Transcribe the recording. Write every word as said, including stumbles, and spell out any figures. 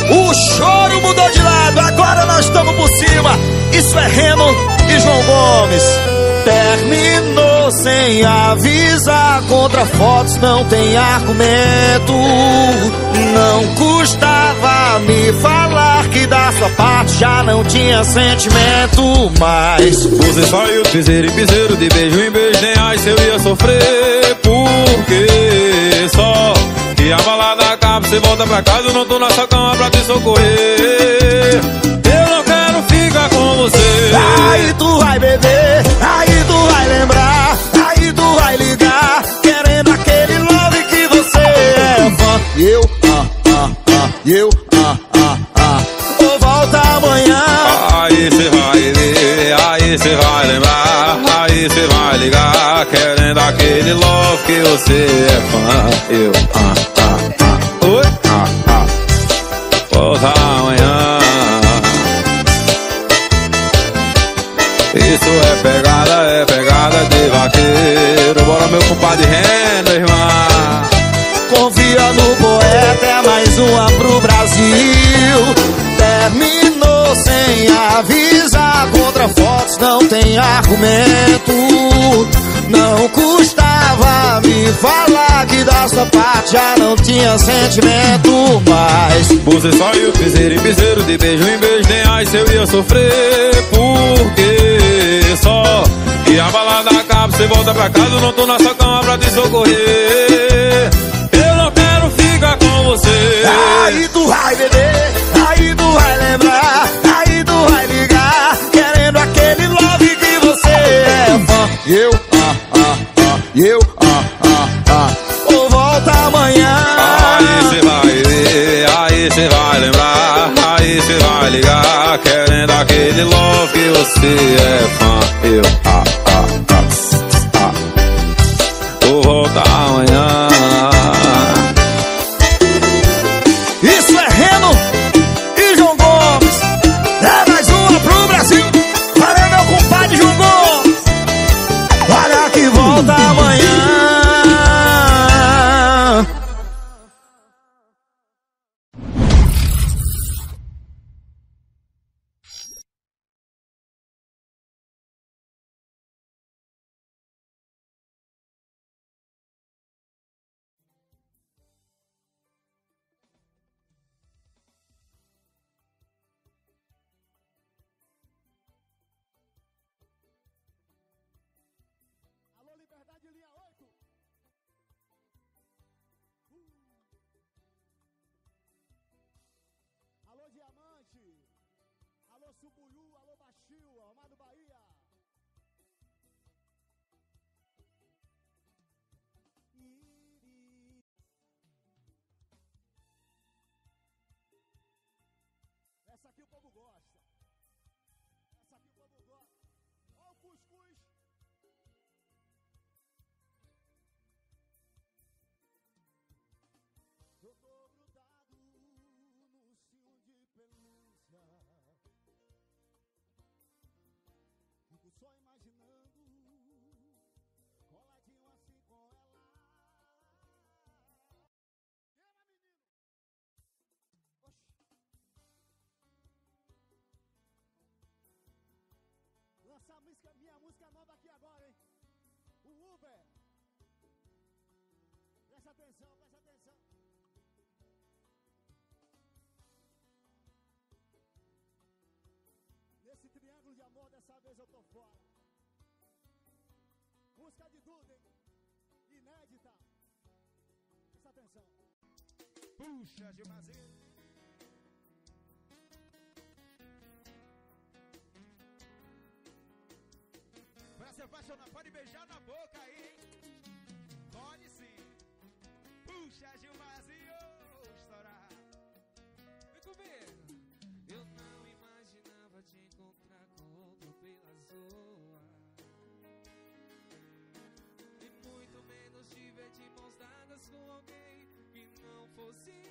O choro mudou de lado, agora nós estamos por cima. Isso é Reno e João Gomes. Terminou sem avisar, contra fotos não tem argumento. Não custava me falar que da sua parte já não tinha sentimento. Mas você saiu de piseiro em piseiro, de beijo em beijo, nem ai se eu ia sofrer. Porque só que a balada acaba, você volta pra casa, eu não tô na sua cama pra te socorrer. Eu não quero ficar com você. Aí tu vai beber, aí tu vai lembrar, aí tu vai ligar, querendo aquele love que você é fã. E eu, ah, ah, ah, e eu, ah, ah, ah, ou volta amanhã. Aí cê vai ver, aí cê vai lembrar, aí cê vai ligar, querendo aquele love que você é fã. Eu, ah, ah, ah, oi, ah, ah, volta amanhã. Isso é pegada, é pegada de vaqueiro. Bora meu compadre Reno, irmã. Confia no poeta, é mais uma pro Brasil. Terminou sem avisar, contra fotos não tem argumento. Não custava me falar que da sua parte já não tinha sentimento. Mas você saiu piseiro em piseiro, de beijo em beijo, nem ai se eu ia sofrer. Porque só que a balada acaba, você volta pra casa, eu não tô na sua cama pra te socorrer. Eu não quero ficar com você. Aí tu vai beber, aí tu vai lembrar, aí tu vai ligar, querendo aquele love que você é fã. E eu, ah, ah, ah, e eu, ah, ah, ah, ou volta amanhã. Aí cê vai ver, aí cê vai lembrar, aí cê vai ligar, querendo aquele love que você é fã. Eu, ah, ah, ah, ah, vou voltar amanhã. Isso é Reno e João Gomes. É mais uma pro Brasil. Valeu, meu compadre João Gomes. Olha que volta amanhã. Liberdade, linha oito. Uh. Alô, Diamante. Alô, Subuiú. Alô, Baixio. Amado Bahia. Iri. Essa aqui o povo gosta. Essa aqui o povo gosta. Ó o cuscuz. Eu tô grudado no cio de pelúcia. Fico só imaginando, coladinho assim com ela. Queima, menino! Oxi! Lança a música, minha música nova aqui agora, hein? O Uber! Presta atenção, presta atenção. Nesse triângulo de amor, dessa vez eu tô fora. Música de Duda, hein? Inédita. Presta atenção. Puxa, Gilmazinho. Pra se apaixonar, pode beijar na boca aí, hein? Pode sim. Puxa, Gilmazinho, estourar. Vem comigo. Eu não imaginava te encontrar com outro pela zoa, e muito menos te ver de mãos dadas com alguém que não fosse